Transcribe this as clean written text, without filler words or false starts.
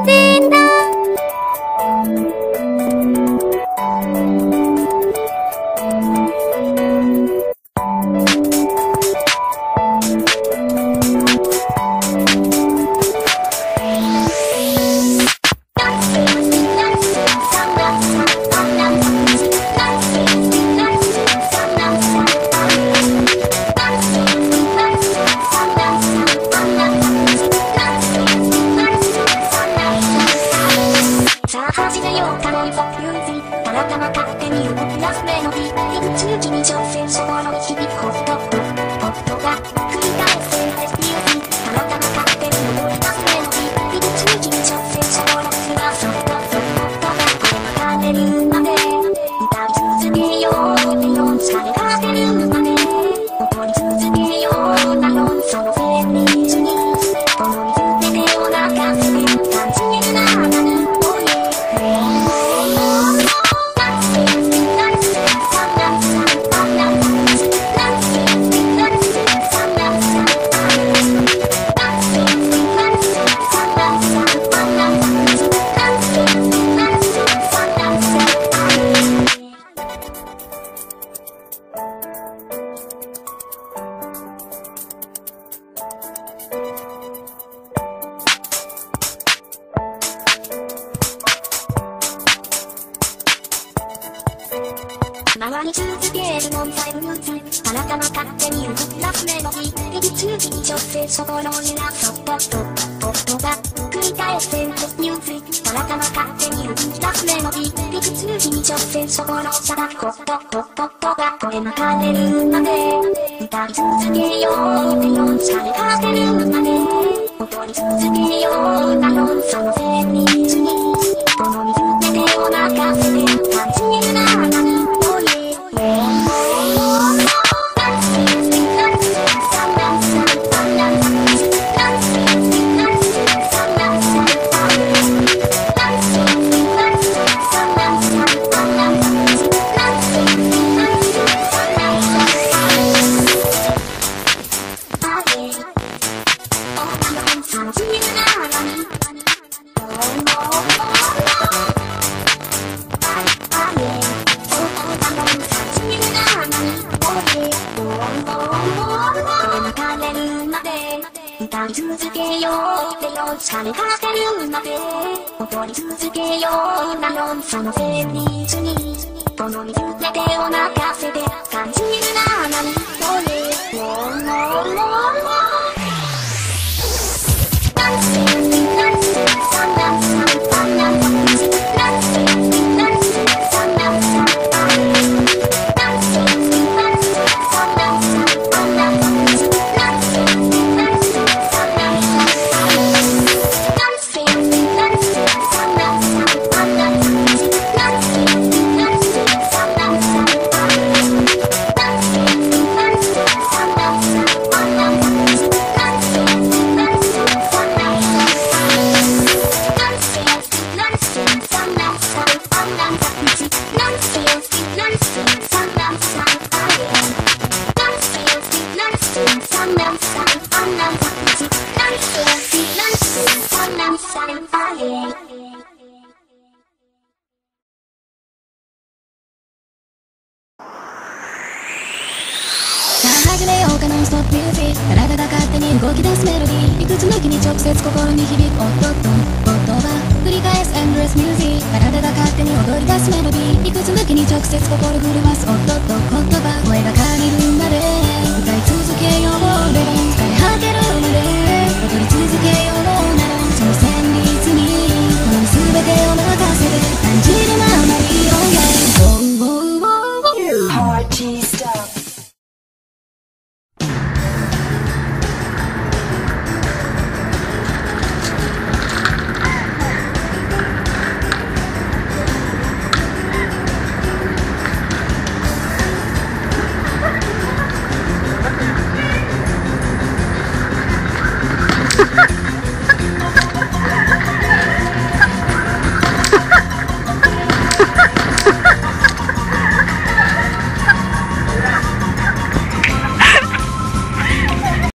cinta.回り続けるノンタイムーズ、あなたの勝手に動き出すメロディー、息継ぎに直接心になそっと音が繰り返すエンドレスミュージック、あなたの勝手に動き出すメロディー、息継ぎに直接心さらくことがこれ流れるまで歌い続けようってよ疲れ果てるまで踊り続けようだろその旋律にこの水で手を任せて感じるな何歌い続けようってよ疲れ果てるまで踊り続けようだよその旋律にこの水で手を任せて感じるな何と始めようかノンストップミュージック体が勝手に動き出すメロディーいくつ抜きに直接心に響く音と言葉繰り返すエンドレスミュージック体が勝手に踊り出すメロディーいくつ抜きに直接心震わす音と言葉声が借りるまで歌い続けようレロン疲れ果てるまで踊り続けようならその旋律にこの全てを任せて感じるままにParty stop Ha ha!